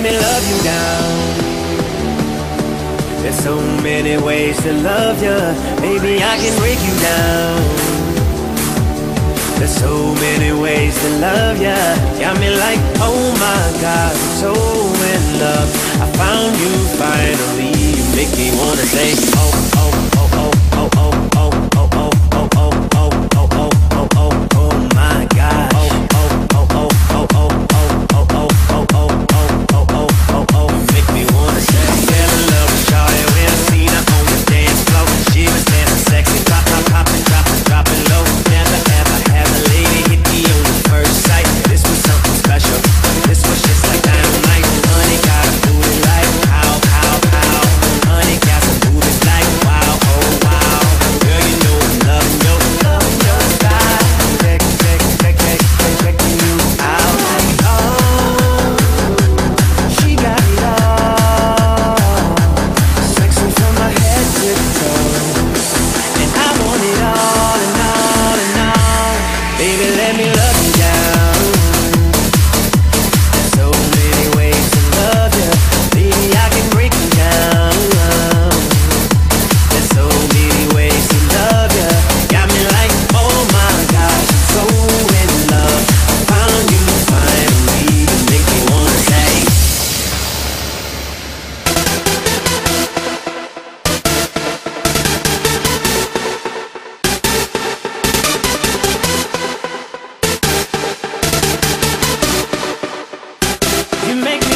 me love you down. There's so many ways to love you. Baby, I can break you down. There's so many ways to love ya. Got me like, oh my God, I'm so in love. I found you finally. You make me wanna say, oh, oh, oh, oh, oh, oh, oh, oh, oh, oh, oh, oh, oh, oh, oh, oh, oh my God. Oh, oh, oh, oh, oh, oh, oh, oh, oh, oh, oh, oh, oh, oh, oh. You make me wanna say, fell in love with Shawty when I seen her on the dance floor. She was dancing sexy, pop, pop, poppin', droppin', droppin' low. Never ever have a lady hit me on the first sight. This was something special. This was just like dynamite. Honey got a booty like pow, pow, pow. Honey got some booties like wow, oh wow. Girl, you know I'm loving your style. Checking you out. Oh, she got it all. Sexy from my head to toe. And I want it all and all and all. Baby, let me love you down. There's so many ways to love you. Baby, I can break you down. There's so many ways to love you. Got me like, oh my gosh, I'm so in love. I found you finally. You make me wanna say, you make me